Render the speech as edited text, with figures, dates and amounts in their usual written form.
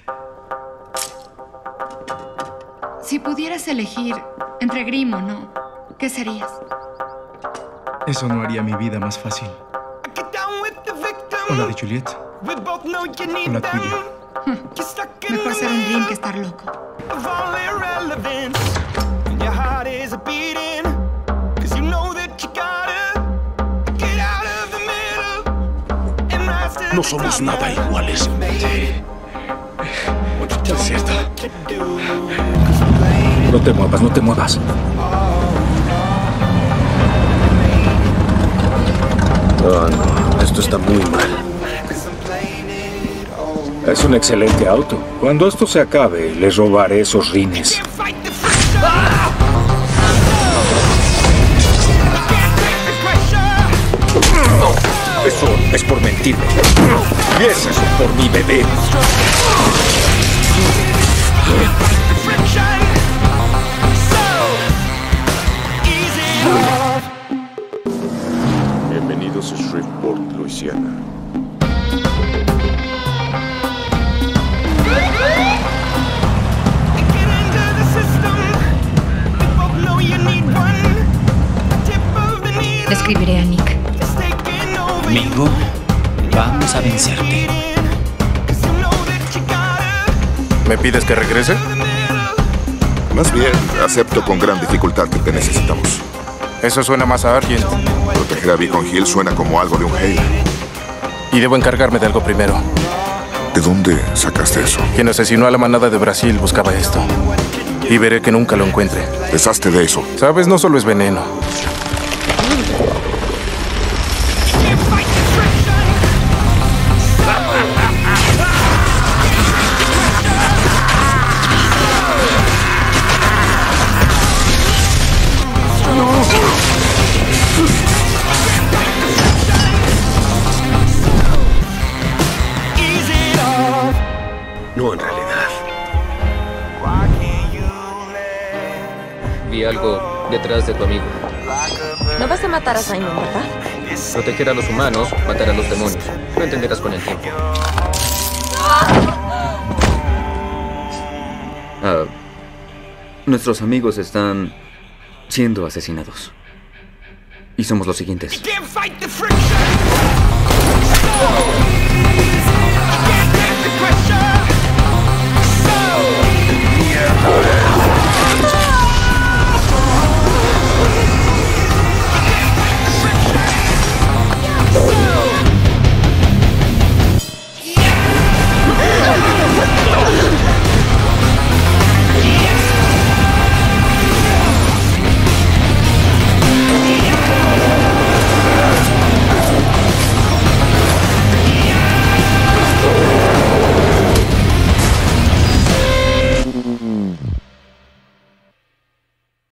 Si pudieras elegir entre Grimm o no, ¿qué serías? Eso no haría mi vida más fácil. O la de Juliet. O la tuya. Mejor ser un Grimm que estar loco. No somos nada iguales. Sí. Es cierto. No te muevas, no te muevas. Oh, no. Esto está muy mal. Es un excelente auto. Cuando esto se acabe, les robaré esos rines. Eso es por mentirme. Y es eso por mi bebé. Bienvenidos a Shreveport, Luisiana. Le escribiré a Nick. Mingo, vamos a vencerte. ¿Me pides que regrese? Más bien, acepto con gran dificultad que te necesitamos. Eso suena más a Argent. Proteger a Beacon Hill suena como algo de un Hale. Y debo encargarme de algo primero. ¿De dónde sacaste eso? Quien asesinó a la manada de Brasil buscaba esto. Y veré que nunca lo encuentre. Deshazte de eso. Sabes, no solo es veneno. No, en realidad. Vi algo detrás de tu amigo. No vas a matar a Simon, ¿verdad? Proteger a los humanos, matar a los demonios. Lo entenderás con el tiempo. Nuestros amigos están siendo asesinados. Y somos los siguientes. Pressure.